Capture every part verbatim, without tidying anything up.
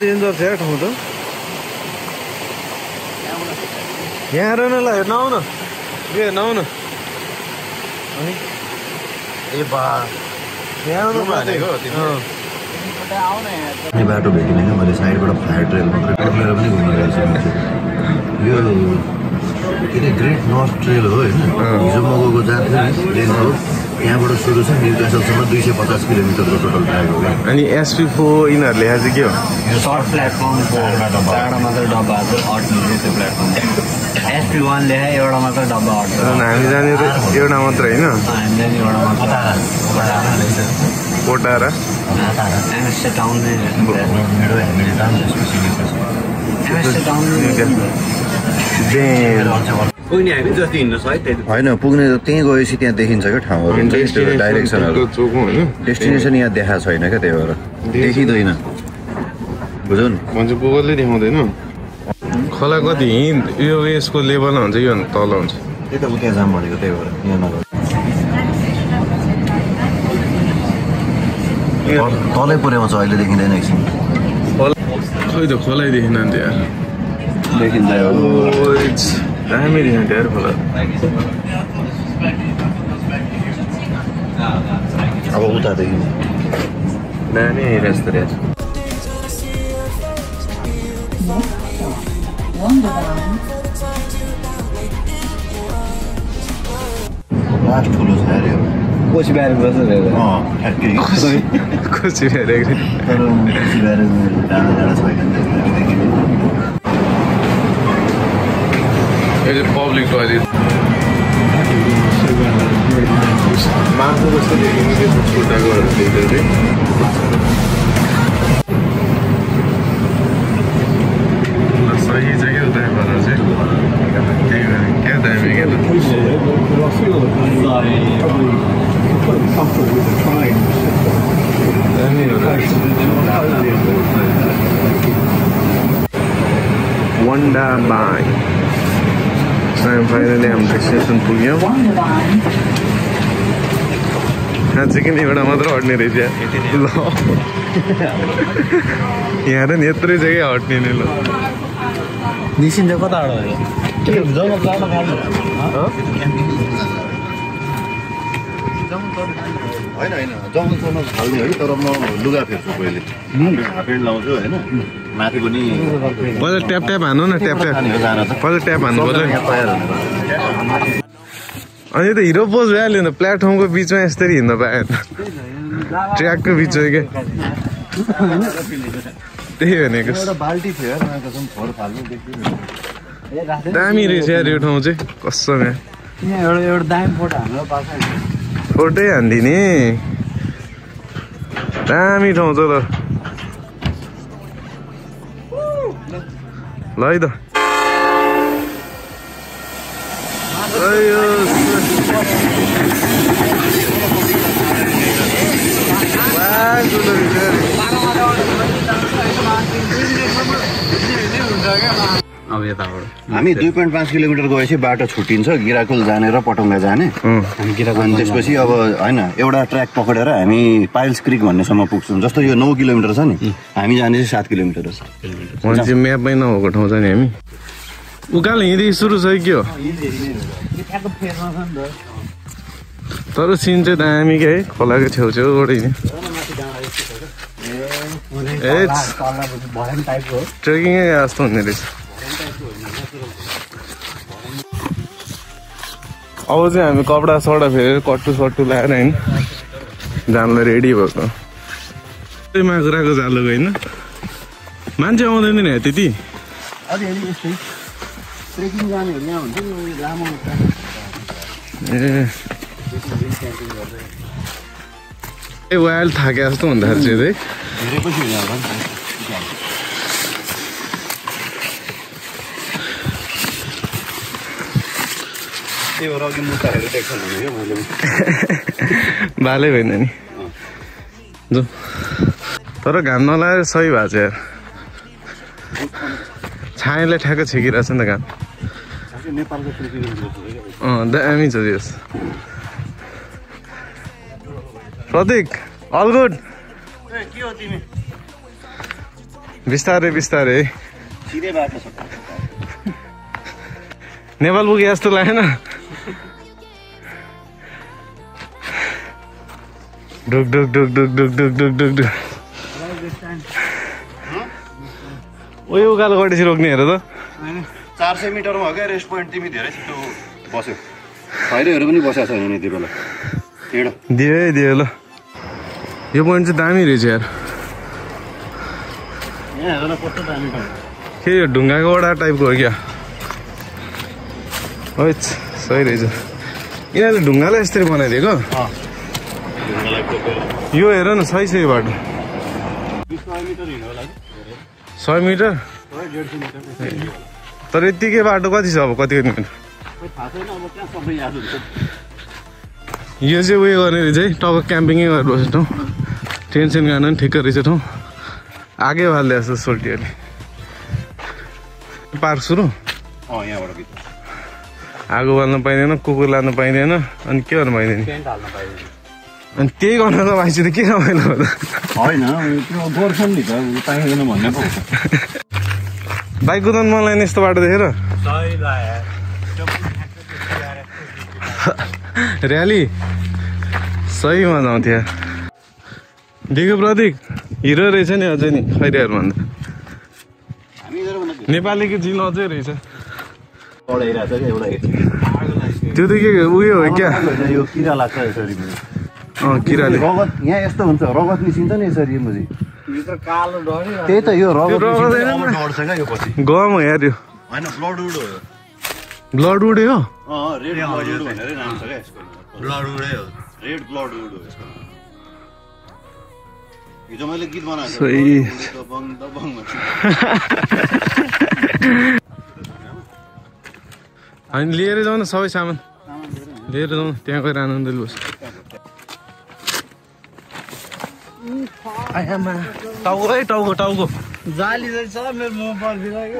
Danger छ यार ठाउँ त यहाँ हेर न ल नआउ न ए नआउ न अनि ए बा यहाँ आउनु भनेको यो बाटो भेटिन क्या मैले साइडबाट फायर ट्रेल मात्रै टर्नेर पनि घुमिरहेको छु यो के अरे ग्रेट नर्थ ट्रेल हो होइन हिजो म गएको जहाँ थियो नि हो यहाँबाट सुरु छ न्युकासलसम्म दुई सय पचास किलोमिटरको टोटल ट्र्याक हो क्या अनि एसपी यिनीहरूले आज के हो यो सर्ट प्लेटफर्म चारवटा मात्रै डब्बा हजुर अट्ने त्यो प्लेटफर्म एसपी वान लेखा एउटा मात्रै डब्बा अट्छ हामी जाने एउटा मात्र होइन हामी जाने एउटा मात्र कोटारा एमएसए टाउन होइन पुग्ने त्यहीँ गएपछि त्यहाँ देखिन्छ क्या ठाउँहरू डाइरेक्सनहरू डेस्टिनेसन यहाँ देखाएको छैन क्या त्यही भएर देखिँदैन बुझ्यौ नि मान्छे गुगलले देखाउँदैन खोला कति हिँड यो यसको लेभलमा हुन्छ यो तल हुन्छ त्यही त उ त्यहाँ जाम भनेको त्यही भएर यहाँ नगएर तलै पुर्याउँछ अहिले देखिँदैन एकछिन खै त खोलै देखिन नि यार देखिन्छ दामी देखिन्छ यार खोला अब उता देखिन्छ दामी रहेछ यार लास्ट ठुलो छ अरे कोसी ब्यारेज गर्छ रे अँ ठ्याक्कै कोसी ब्यारेज तर कोसी ब्यारेज टाढा टाढा छैन यो चाहिँ पब्लिक टोयलेट माथि जस्तो देखिने के छुट्टाको देख्दा चाहिँ सही छ क्या उताबाट चाहिँ त्यही भएर क्या दामी क्या Wondabayne फाइनली हाम्रो डेस्टिनेसन पुग्यौँ चाहिँ एउटा मात्र हट्ने रहेछ ल यहाँ त नि यत्रै जग्गा हट्ने नि ल निसिन्छ कता होइन होइन जङ्गल चल्न थाल्ने हो तर म लुगा फेर्छु पहिले हाफ प्यान्ट लाउँछु होइन माथि पनि पहिला ट्याप ट्याप हान्नु न ट्याप ट्याप पहिला ट्याप हान्नु पर्यो अनि त हिरो पोज भइहाल्यो नि प्लेटफर्मको बिचमा यसरी हिँड्न पाएन ट्र्याकको बिचमा क्या त्यही भनेको दामी रहेछ यार यो ठाउँ चाहिँ कसम फोटै हान्दिने दामी ठाउँ छ त ल है त हामी दुई पोइन्ट पाँच किलोमिटर गएपछि बाटो छुट्टिन्छ गिराकुल जाने र पटुङ्गा जाने अनि त्यसपछि अब होइन एउटा ट्र्याक पक्रेर हामी पाइल्स क्रिक भन्नेसम्म पुग्छौँ जस्तो यो नौ किलोमिटर छ नि हामी जाने चाहिँ सात किलोमिटर छ मान्छे म्यापमै नभएको ठाउँ छ नि हामी उकालो हिँड्दै सुरु छ कि हो तर सिन चाहिँ दामी क्या है खोलाको छेउछेउबाट नि ए ट्रेकिङै जस्तो हुने रहेछ अब चाहिँ हामी कपडा सडा फेरि कट्टु सट्टु लगाएर होइन जानलाई रेडी भएको माकुराको जालोको होइन मान्छे आउँदैन नि त्यति ए वाइल थाके जस्तो हुँदाखेरि चाहिँ बालै भएन नि जो तर घाम नलाएर सही भएको छ यार छायाले ठ्याक्क छेकिरहेको छ नि त घाम अँ दामी छ यस प्रतीक अल गुड बिस्तारै बिस्तारै सिधै बाटो छ नेपाल पुगे जस्तो लागेन डुक डुक डुक डुक डुक डुक डुक डुक डुक उयो उकालो गएपछि रोक्ने हेर त चार सय मिटरमा हो क्या रेस्ट पोइन्ट तिमी धेरै छिटो बस्यो खैरेहरू पनि बसेको छैन नि त्यो बेला हिँड दियो है दियो ल यो पोइन्ट चाहिँ दामी रहेछ यार यहाँ हेर न कस्तो दामी ठाउँ के यो ढुङ्गाको वडा टाइपको हो क्या है सही रहेछ यिनीहरूले ढुङ्गालाई यसरी बनाइदिएको यो हेर न सही छ यो बाटो सय मिटर तर यत्तिकै बाटो कति छ अब कति मिटर यो चाहिँ उयो गर्ने रहेछ है टक्क क्याम्पिङै गरेर बस्ने ठाउँ टेन्सन गर्न पनि ठिक्क रहेछ ठाउँ आगै हाल्दै जस्तो सोल्टीहरूले पार्क सुरु आगो बाल्न पाइँदैन कुकुर लानु पाइँदैन अनि के गर्नु पाइँदैन अनि त्यही गर्न त भाइसी त के रमाइलो हो त होइन गोर्खन नि त पाइँदैन भन्ने पो बाइक कुदाउनु मन लाग्ने यस्तो बाटो देखेर र्याली सही मजा आउँथ्यो देख्यो प्रतीक हिरो रहेछ नि अझै नि खैरियाहरू भन्दा नेपालीको जिन अझै रहेछ त्यो त के उयो हो क्या यो किरा लाग्छ यसरी अँ किराले रगत यहाँ यस्तो हुन्छ रगत निस्किन्छ नि यसरी मुजी त्यही त यो रगत डढ्छ क्या यो पछि गम हो यार यो होइन ब्लड वुड हो ब्लड उडे हो रेड ब्लड वुड भनेरै नाम छ क्या यसको ब्लड वुडै हो रेड ब्लड वुड हो यसको हिजो मैले गीत बनाएको दबङ दबङ अनि लिएर जाउँ न सबै सामान लिएर जाउँ त्यहाँ गएर आनन्दले बस्छ टाउको है टाउको टाउको जाली छ मेरो मोबाइल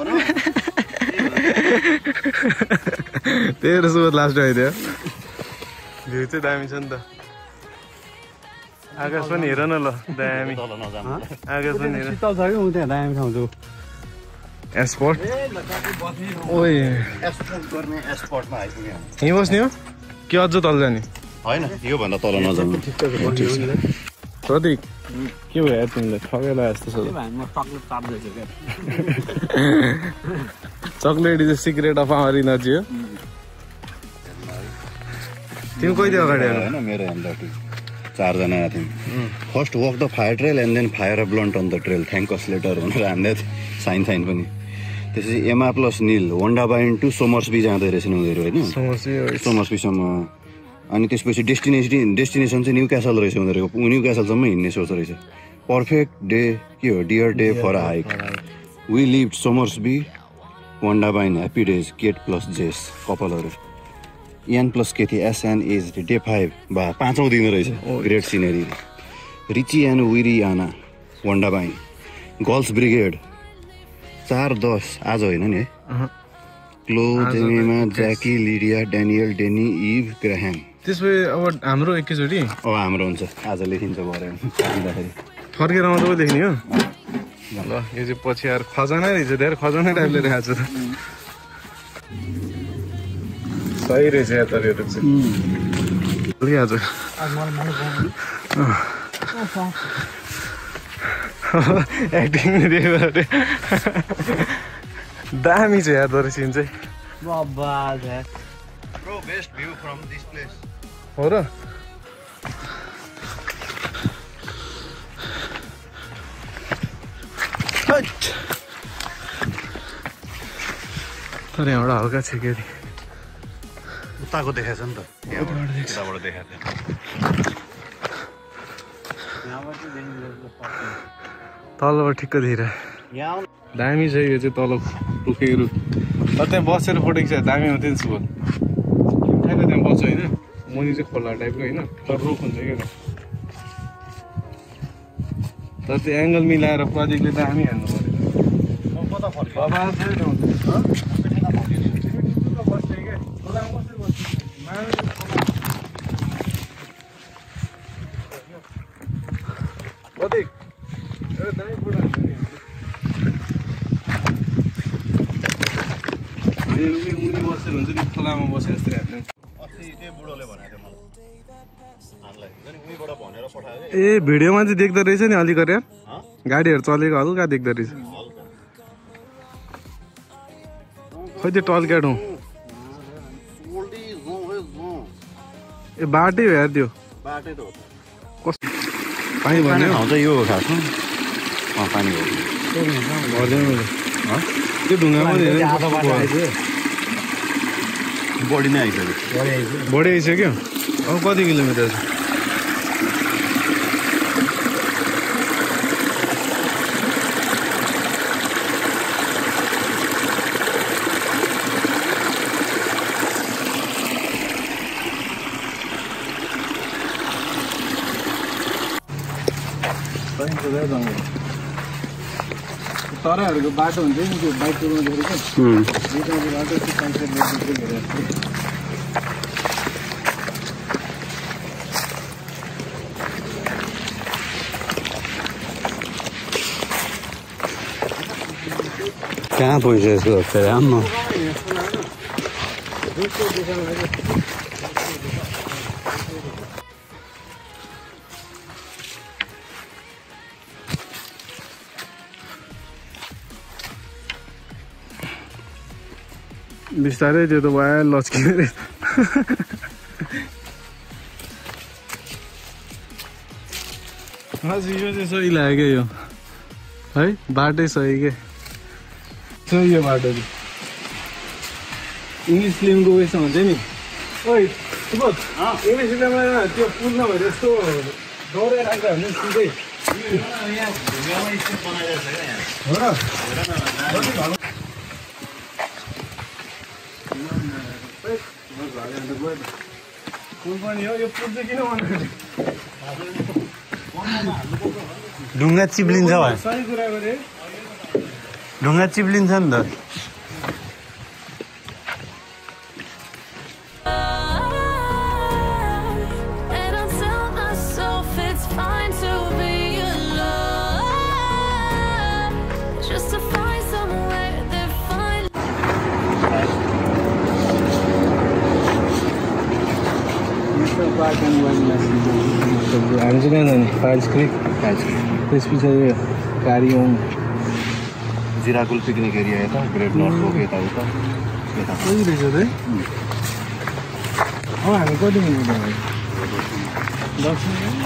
तेरो सुबह लास्ट आइदियो भ्यू चाहिँ दामी छ नि त आकाश पनि हेर न ल दामी आकाश पनि हेर शीतल छ कि उ त्यहाँ दामी ठाउँ छु एस्पोर्ट ओए एस्पोर्ट गर्ने एस्पोर्टमा आइपुग्यो यहीँ बस्ने हो कि अझ तल जाने होइन यो भन्दा तल नजानु प्रतीक के भयो यार तिमीलाई ठगेला जस्तो छ म चक्लेट चाप्दैछु क्या chocolate is the secret of our energy हो तिमी कहिले अगाडि आयो होइन मेरो हेर्दा चारजना आएको थियौँ first walk the fire trail and then fire a blunt on the trail thank us later भनेर हान्दै साइन साइन पनि त्यसपछि एमा प्लस निल वन्डाबाइन टु सोमर्सबी जाँदै रहेछन् उनीहरू होइन सोमर्सबीसम्म अनि त्यसपछि डेस्टिनेसन डेस्टिनेसन चाहिँ न्यू क्यासल रहेछ उनीहरूको न्यू क्यासलसम्म हिँड्ने सोच रहेछ पर्फेक्ट डे के हो dear day for a hike we leave Somersby Wondabyne happy days Kate plus Jess कपालहरू एन प्लस के थियो S N as day five बा पाँचौँ दिन रहेछ great scenery Richie and Wiriyana Wondabyne girls brigade चार दस आज होइन नि है क्लो जेमेमा ज्याकी लिडिया डेनियल डेनी इभ ग्राह्याम त्यसपछि अब हाम्रो एकैचोटि अब हाम्रो हुन्छ आज लेखिन्छ भरे दिँदाखेरि फर्केर आउँदा पो लेख्ने हो ल यो चाहिँ पछि आएर खजानै रहेछ धेरै खजानै टाइपले राखेको छ सही रहेछ या तर यो चाहिँ आज एक्टिङ दामी छ या तर सिन चाहिँ Bro, best view from this place. हो र तर यहाँबाट हल्का छिक्यो नि उताको देखाएको छ नि त यहाँबाट देखाएको तलबाट ठिक्क देखिरह दामी छ यो चाहिँ तल रुखेको रुख त्यहाँ बसेर फोटो खिच्छ दामी हुन्थ्यो नि सुबल ठ्याक्क त्यहाँ बस्छ होइन मुनि चाहिँ खोला टाइपको होइन तर रुख हुन्छ क्या तर त्यो एङ्गल मिलाएर प्रदीपले दामी हान्नु पऱ्यो मुनि बसेर हुन्छ नि खोलामा बसे जस्तै लाग्छ ए भिडियोमा चाहिँ देख्दो रहेछ नि अलिकति गाडीहरू चलेको हल्का देख्दो रहेछ खै त्यो टल्क्याट हो ए बाटै हो यार त्यो बाटै त हो कस्तो पानी भन्ने आउँछ यो हो खासमा अँ पानी हो भर्दैन मैले त्यो ढुङ्गामा बढी नै आइसक्यो बढी आइसक्यो अब कति किलोमिटर छ तरहरूको बाटो हुन्छ नि त्यो बाइक कुदाउँदाखेरि क्या बाटो कहाँ पुगिसकेको छु आम्मा बिस्तारै त्यो त भयो लच्किने रहेछ हजुर यो चाहिँ सही लाग्यो यो है बाटै सही के सही यो बाटो चाहिँ इङ्ग्लिस फिल्मको उयसमा हुन्छ नि ओइ इङ्ग्लिस फिल्ममा त्यो पुल नभएर यस्तो दौडाइ राख्दा हुन्छ नि सिधै ढुङ्गा चिप्लिन्छ भयो सही कुरा गरे ढुङ्गा चिप्लिन्छ नि त हामी चाहिँ कहाँ जाने फाइल्स क्रिक त्यस पछाडि कारियोङ जिराकुल पिकनिक एरिया यता ग्रेट नर्थको यताउता यता कति रहेछ त अब हामी कति मिनट भयो दस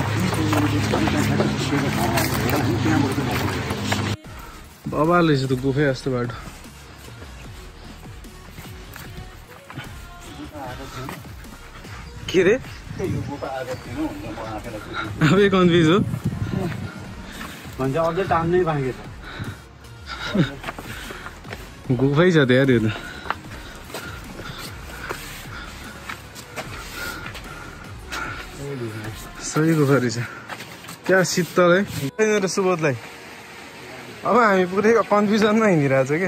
बबाल रहेछ त गुफै जस्तो बाटो के रे अब कन्फ्युज हो भन्छ अझै टाम्नै बाँकी छ गुफै छ त यार यो त सही गुफा रहेछ क्या शीतल है र सुबोधलाई अब हामी पुरै कन्फ्युजनमा हिँडिरहेको छ क्या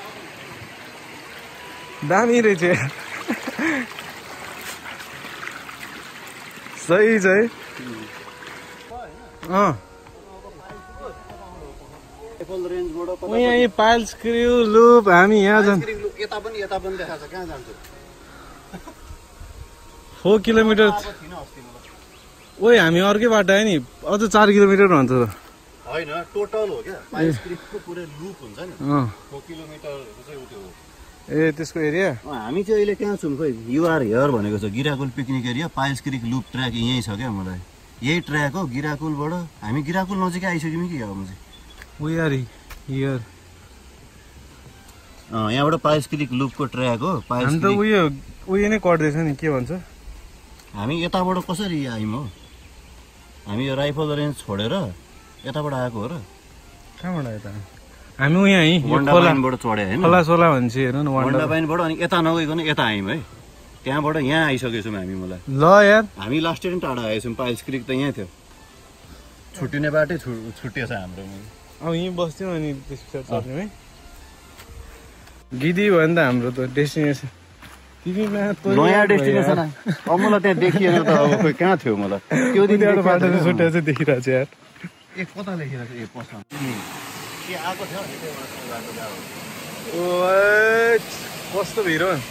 दामी रहेछ सही छ है अँ यहाँ पाइल्स क्रिउ लुप हामी यहाँ जान्छ यता पनि यता पनि देखाएको छ कहाँ जान्छु फोर किलोमिटर ओइ हामी अर्कै बाटो आयो नि अझ चार किलोमिटर भन्छ त होइन टोटल हो क्या पाइल्स क्रिकको पुरै लुप हुन्छ नि अँ फोर किलोमिटर चाहिँ उ त्यो हो ए त्यसको एरिया हामी चाहिँ अहिले कहाँ छौँ खोइ युआर हेयर भनेको छ Girrakool picnic area Piles Creek loop track यहीँ छ क्या मलाई यही ट्र्याक हो गिराकुलबाट हामी गिराकुल नजिकै आइसक्यौँ कि अब चाहिँ वी आर हियर अँ यहाँबाट पाइल्स क्रिक लुपको ट्र्याक हो पाइल्स त उयो उयो नै कट्दैछ नि के भन्छ हामी यताबाट कसरी आयौँ हो हामी यो राइफल रेन्ज छोडेर यताबाट आएको हो र कहाँबाट आयो त हामी यहाँ वन्डाबाइनबाट चढ्यो होइन खोला सोला भन्छ हेर्नु न वन्डाबाइनबाट अनि यता नगइकन यता आयौँ है त्यहाँबाट यहाँ आइसकेछौँ हामी मलाई ल यार हामी लास्ट टाइम टाढा आएछौँ पाइल्स क्रिक त यहाँ थियो छुट्टिने बाटै छु छुट्टिएछ हाम्रो अब यहीँ बस्थ्यौँ अनि त्यस पछाडि चढ्यौँ है गिदी भयो नि त हाम्रो त डेस्टिनेसन नयाँ डेस्टिनेसन अब मलाई त्यहाँ देखिएन त अब खोइ कहाँ थियो मलाई त्यो दिन बाटो चाहिँ छुट्टा चाहिँ देखिरहेको छ यार ए कता लेखिरहेको छ ए पसन्द के आएको थियो कस्तो भिड हो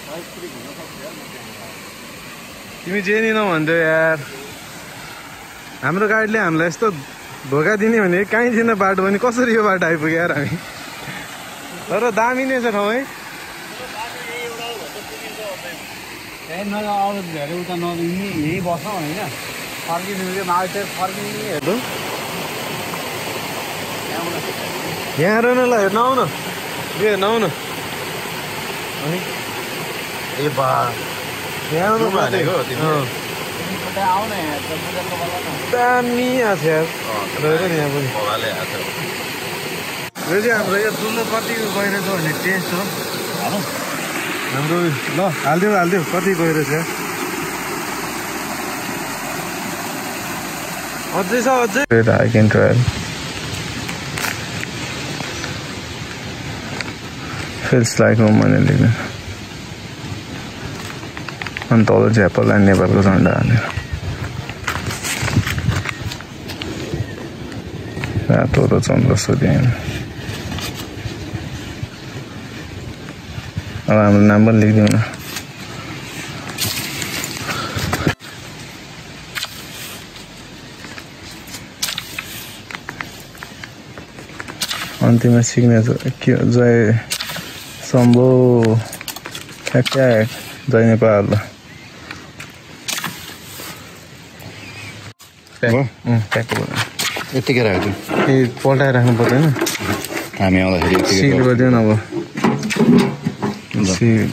तिमी जे नि नभन्थ्यौ यार हाम्रो गाडीले हामीलाई यस्तो धोका दिने भने कहीँ थिएन बाटो पनि कसरी यो बाटो आइपुग्यो यार हामी तर दामी नै छ ठाउँ है अरू धेरै उता नदिने यहीँ बस्छौँ होइन फर्किनु चाहिँ मान्छे फर्किने हेर्नु यहाँ हेर न ल हेर्न आउ न यो हेर्न आउ न ए बा यहाँ आउनु भनेको आउन दामी आएको छ यार रहेछ नि यहाँ पनि मोबाइलले आएको यो चाहिँ हाम्रो यो दुलो कति गइरहेछ भने टेस्ट हो हाम्रो ल हालिदियो हालिदियो कति गइरहेछ अझै छ अझै I can trail feels like home भने लेख्नु अनि तल झ्यापललाई नेपालको झन्डा हालेर रातो र चन्द्र सूर्य अब हाम्रो नाम पनि लेखिदिउँ न अन्तिममा सिग्नेचर के जय शम्भो ठ्याक जय नेपाल यतिकै राख्छु ए पल्टाइराख्नु पर्दैन हामी आउँदाखेरि सिल गरिदिउँ न अब